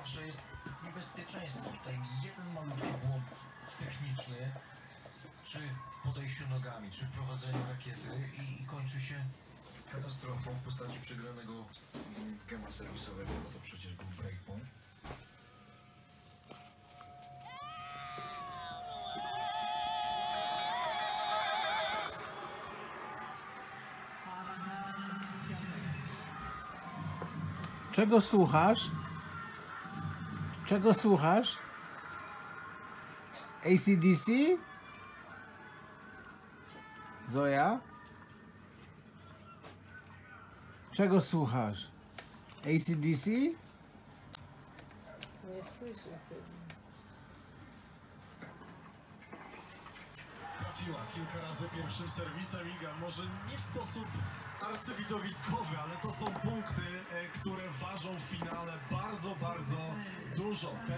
zawsze jest niebezpieczeństwo. Tutaj jeden malutki błąd techniczny przy podejściu nogami, przy wprowadzeniu rakiety i kończy się katastrofą w postaci przegranego gema serwisowego, bo to przecież był breakpoint. Czego słuchasz? Czego słuchasz? AC/DC? Zoja? Czego słuchasz? AC/DC? Nie słyszę cię. Trafiła kilka razy pierwszym serwisem Iga, może nie w sposób arcywidowiskowy, ale to są punkty, które ważą w finale bardzo, bardzo dużo.